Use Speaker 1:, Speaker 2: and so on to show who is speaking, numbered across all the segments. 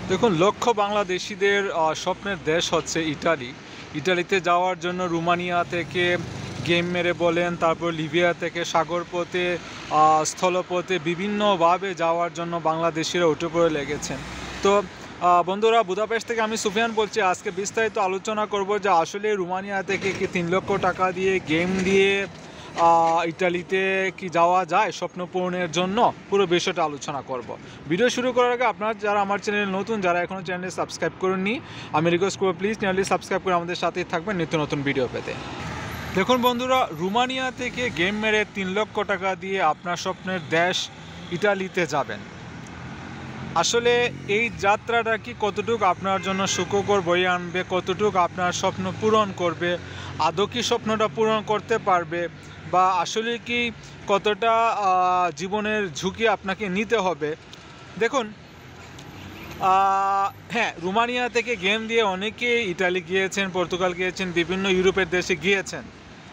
Speaker 1: দেখুন, লক্ষ্য বাংলাদেশিদের স্বপ্নের দেশ হচ্ছে ইটালি। ইটালিতে যাওয়ার জন্য রোমানিয়া থেকে গেম মেরে বলেন, তারপর লিবিয়া থেকে সাগরপথে, স্থলপথে বিভিন্নভাবে যাওয়ার জন্য বাংলাদেশিরা উঠে পড়ে লেগেছেন। তো বন্ধুরা, বুদাপেস্ট থেকে আমি সুফিয়ান বলছি। আজকে বিস্তারিত আলোচনা করব যে আসলে রোমানিয়া থেকে কি 3 লক্ষ টাকা দিয়ে গেম দিয়ে ইটালিতে কি যাওয়া যায় স্বপ্ন পূরণের জন্য, পুরো বিষয়টা আলোচনা করব। ভিডিও শুরু করার আগে আপনারা যারা আমার চ্যানেলে নতুন, যারা এখনও চ্যানেলটি সাবস্ক্রাইব করেননি, আমি রিকোয়েস্ট করব প্লিজ চ্যানেলটি সাবস্ক্রাইব করে আমাদের সাথেই থাকবেন নিত্য নতুন ভিডিও পেতে। দেখুন বন্ধুরা, রোমানিয়া থেকে গেম মেরে 3 লক্ষ টাকা দিয়ে আপনার স্বপ্নের দেশ ইটালিতে যাবেন। আসলে এই যাত্রাটা কি কতটুকু আপনার জন্য সুখকর বয়ে আনবে, কতটুকু আপনার স্বপ্ন পূরণ করবে, আদৌ কি স্বপ্নটা পূরণ করতে পারবে, বা আসলে কি কতটা জীবনের ঝুঁকি আপনাকে নিতে হবে। দেখুন, হ্যাঁ, রোমানিয়া থেকে গেম দিয়ে অনেকে ইটালি গিয়েছেন, পর্তুগাল গিয়েছেন, বিভিন্ন ইউরোপের দেশে গিয়েছেন।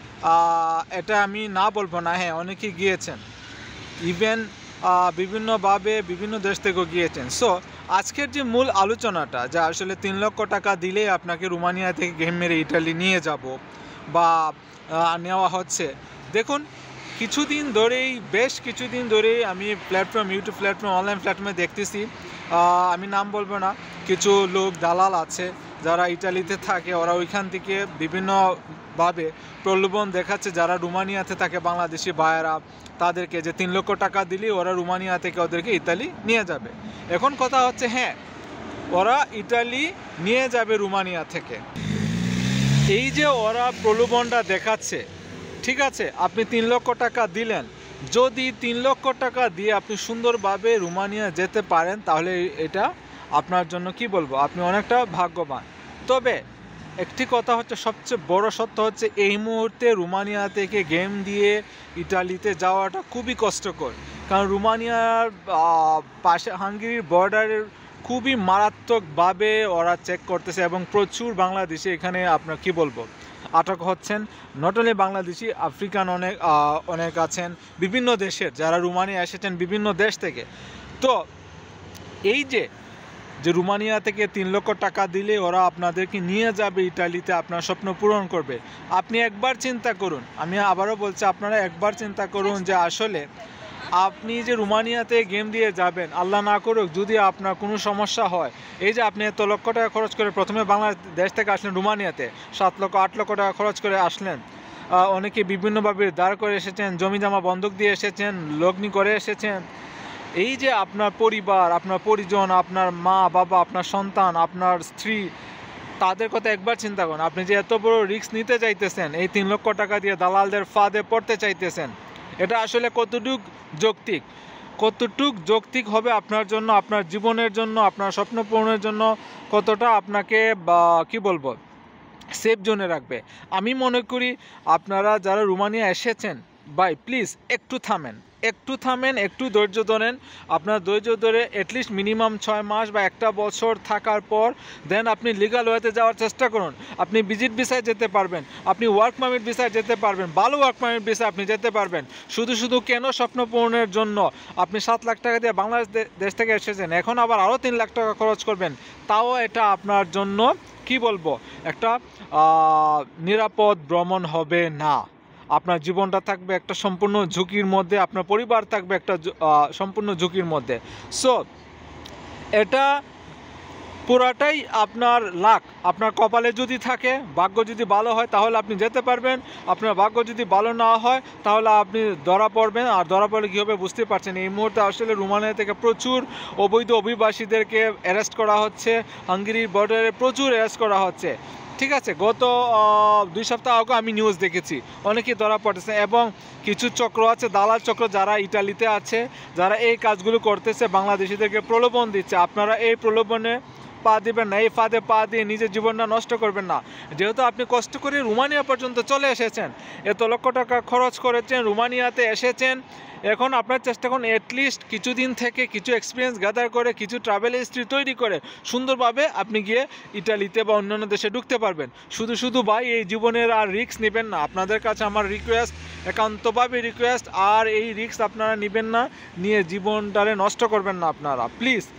Speaker 1: এটা আমি না বলবো না, হ্যাঁ অনেকেই গিয়েছেন, ইভেন বিভিন্নভাবে বিভিন্ন দেশ থেকেও গিয়েছেন। সো আজকের যে মূল আলোচনাটা, যা আসলে 3 লক্ষ টাকা দিলেই আপনাকে রোমানিয়া থেকে গেম মেরে ইটালি নিয়ে যাব বা নেওয়া হচ্ছে। দেখুন, বেশ কিছুদিন ধরেই আমি ইউটিউব প্ল্যাটফর্ম, অনলাইন প্ল্যাটফর্মে দেখতেছি, আমি নাম বলবো না, কিছু লোক দালাল আছে যারা ইটালিতে থাকে, ওরা ওইখান থেকে বিভিন্নভাবে প্রলোভন দেখাচ্ছে যারা রোমানিয়াতে থাকে, বাংলাদেশি ভাইয়েরা, তাদেরকে যে 3 লক্ষ টাকা দিলেই ওরা রোমানিয়া থেকে ওদেরকে ইতালি নিয়ে যাবে। এখন কথা হচ্ছে, হ্যাঁ ওরা ইটালি নিয়ে যাবে রোমানিয়া থেকে, এই যে ওরা প্রলোভনটা দেখাচ্ছে, ঠিক আছে, আপনি 3 লক্ষ টাকা দিলেন, যদি 3 লক্ষ টাকা দিয়ে আপনি সুন্দরভাবে রোমানিয়া যেতে পারেন, তাহলে এটা আপনার জন্য কি বলবো, আপনি অনেকটা ভাগ্যবান। তবে একটি কথা হচ্ছে, সবচেয়ে বড় সত্য হচ্ছে, এই মুহূর্তে রোমানিয়া থেকে গেম দিয়ে ইটালিতে যাওয়াটা খুবই কষ্টকর। কারণ রোমানিয়ার পাশে হাঙ্গেরির বর্ডারের খুবই মারাত্মকভাবে ওরা চেক করতেছে, এবং প্রচুর বাংলাদেশি এখানে আপনার কি বলবো আটক হচ্ছেন। নট অনলি বাংলাদেশি, আফ্রিকান অনেক আছেন, বিভিন্ন দেশের যারা রোমানিয়া এসেছেন বিভিন্ন দেশ থেকে। তো এই যে রোমানিয়া থেকে 3 লক্ষ টাকা দিলে ওরা আপনাদেরকে নিয়ে যাবে ইটালিতে, আপনার স্বপ্ন পূরণ করবে। আপনি একবার চিন্তা করুন, আমি আবারও বলছি, আপনারা একবার চিন্তা করুন যে আসলে আপনি যে রোমানিয়াতে গেম দিয়ে যাবেন, আল্লাহ না করুক যদি আপনার কোনো সমস্যা হয়, এই যে আপনি এত লক্ষ টাকা খরচ করে প্রথমে বাংলাদেশ থেকে আসলেন রোমানিয়াতে, 7 লক্ষ 8 লক্ষ টাকা খরচ করে আসলেন, অনেকে বিভিন্নভাবে দাঁড় করে এসেছেন, জমি জমা বন্ধক দিয়ে এসেছেন, লগ্নি করে এসেছেন। এই যে আপনার পরিবার, আপনার পরিজন, আপনার মা বাবা, আপনার সন্তান, আপনার স্ত্রী, তাদের কথা একবার চিন্তা করুন। আপনি যে এত বড় রিস্ক নিতে চাইতেছেন, এই 3 লক্ষ টাকা দিয়ে দালালদের ফাঁদে পড়তে চাইতেছেন, এটা আসলে কতটুক যৌক্তিক হবে আপনার জন্য, আপনার জীবনের জন্য, আপনার স্বপ্ন পূরণের জন্য, কতটা আপনাকে কি বলবো সেফ জোনে রাখবে। আমি মনে করি আপনারা যারা রোমানিয়া এসেছেন, ভাই প্লিজ একটু থামেন, একটু ধৈর্য ধরেন। আপনার ধৈর্য ধরে অ্যাটলিস্ট মিনিমাম 6 মাস বা 1 বছর থাকার পর দেন আপনি লিগাল ওয়েতে যাওয়ার চেষ্টা করুন। আপনি ভিজিট ভিসায় যেতে পারবেন, আপনি ওয়ার্ক পারমিট ভিসায় যেতে পারবেন, ভালো ওয়ার্ক পারমিট ভিসায় আপনি যেতে পারবেন। শুধু কেন স্বপ্ন পূরণের জন্য আপনি 7 লাখ টাকা দিয়ে বাংলাদেশ দেশ থেকে এসেছেন, এখন আবার আরও 3 লাখ টাকা খরচ করবেন, তাও এটা আপনার জন্য কি বলবো একটা নিরাপদ ভ্রমণ হবে না। আপনার জীবনটা থাকবে একটা সম্পূর্ণ ঝুঁকির মধ্যে, আপনার পরিবার থাকবে একটা সম্পূর্ণ ঝুঁকির মধ্যে। সো এটা পুরাটাই আপনার লাক, আপনার কপালে যদি থাকে, ভাগ্য যদি ভালো হয় তাহলে আপনি যেতে পারবেন, আপনার ভাগ্য যদি ভালো না হয় তাহলে আপনি ধরা পড়বেন। আর ধরা পড়লে কী হবে বুঝতে পারছেন, এই মুহূর্তে আসলে রোমানিয়া থেকে প্রচুর অবৈধ অভিবাসীদেরকে অ্যারেস্ট করা হচ্ছে, হাঙ্গেরির বর্ডারে প্রচুর অ্যারেস্ট করা হচ্ছে, ঠিক আছে। গত 2 সপ্তাহ আগে আমি নিউজ দেখেছি, অনেকেই ধরা পড়েছে, এবং কিছু চক্র আছে, দালাল চক্র, যারা ইটালিতে আছে, যারা এই কাজগুলো করতেছে, বাংলাদেশিদেরকে প্রলোভন দিচ্ছে। আপনারা এই প্রলোভনে পা দিবেন না, এই ফাঁদে পা দিয়ে নিজের জীবনটা নষ্ট করবেন না। যেহেতু আপনি কষ্ট করে রোমানিয়া পর্যন্ত চলে এসেছেন, এত লক্ষ টাকা খরচ করেছেন, রোমানিয়াতে এসেছেন, এখন আপনার চেষ্টা করুন অ্যাটলিস্ট কিছুদিন থেকে কিছু এক্সপিরিয়েন্স গ্যাদার করে, কিছু ট্রাভেল হিস্ট্রি তৈরি করে সুন্দরভাবে আপনি গিয়ে ইটালিতে বা অন্যান্য দেশে ঢুকতে পারবেন। শুধু ভাই এই জীবনের আর রিস্ক নেবেন না। আপনাদের কাছে আমার রিকোয়েস্ট, একান্তভাবে রিকোয়েস্ট, আর এই রিস্ক আপনারা নেবেন না, নিয়ে জীবনটারে নষ্ট করবেন না আপনারা প্লিজ।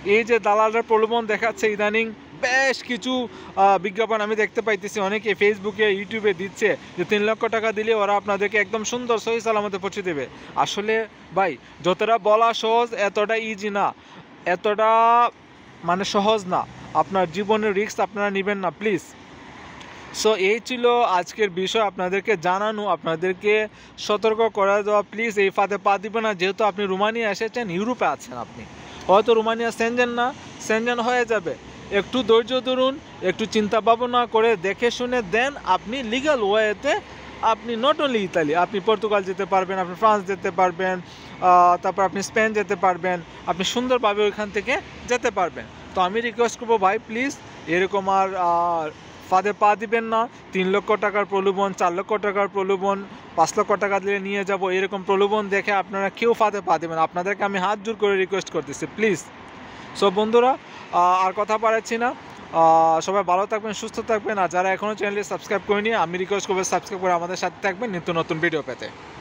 Speaker 1: এই যে দালালরা প্রলোভন দেখাচ্ছে ইদানিং বেশ কিছু বিজ্ঞাপন আমি দেখতে পাইতেছি, অনেকে ফেসবুকে ইউটিউবে দিচ্ছে যে 3 লক্ষ টাকা দিলে ওরা আপনাদেরকে একদম সুন্দর সহি সালামতে পৌঁছে দেবে। আসলে ভাই যতটা বলা সহজ এতটা ইজি না, এতটা মানে সহজ না। আপনার জীবনের রিস্ক আপনারা নেবেন না প্লিজ। সো এই ছিল আজকের বিষয়, আপনাদেরকে জানানো, আপনাদেরকে সতর্ক করা দেওয়া। প্লিজ এই ফাঁদে পা দিবেন না। যেহেতু আপনি রোমানিয়া এসেছেন, ইউরোপে আছেন, আপনি হয়তো রোমানিয়া সেনজেন না, সেনজেন হয়ে যাবে। একটু ধৈর্য ধরুন, একটু চিন্তা ভাবনা করে দেখে শুনে দেন আপনি লিগ্যাল ওয়েতে আপনি নট অনলি ইতালি, আপনি পর্তুগাল যেতে পারবেন, আপনি ফ্রান্স যেতে পারবেন, তারপর আপনি স্পেন যেতে পারবেন, আপনি সুন্দরভাবে ওইখান থেকে যেতে পারবেন। তো আমি রিকোয়েস্ট করবো ভাই প্লিজ এরকম আর ফাঁদে পা দিবেন না। 3 লক্ষ টাকার প্রলোভন, 4 লক্ষ টাকার প্রলোভন, 5 লক্ষ টাকা দিলে নিয়ে যাব, এরকম প্রলোভন দেখে আপনারা কেউ ফাঁদে পা দেবেন। আপনাদেরকে আমি হাত জোর করে রিকোয়েস্ট করতেছি প্লিজ। সো বন্ধুরা আর কথা বাড়াচ্ছি না, সবাই ভালো থাকবেন, সুস্থ থাকবেন। আর যারা এখনও চ্যানেলটি সাবস্ক্রাইব করেনি আমি রিকোয়েস্ট করবো সাবস্ক্রাইব করে আমাদের সাথে থাকবেন নিত্য নতুন ভিডিও পেতে।